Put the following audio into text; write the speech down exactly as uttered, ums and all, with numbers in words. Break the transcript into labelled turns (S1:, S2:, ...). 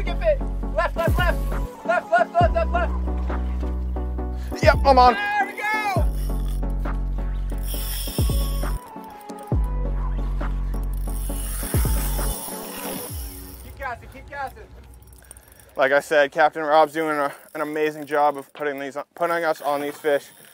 S1: get bit. Left, left, left. Left, left, left, left, left.
S2: Yep, I'm on.
S1: There we go. Keep casting, keep casting.
S2: Like I said, Captain Rob's doing a, an amazing job of putting these, putting us on these fish.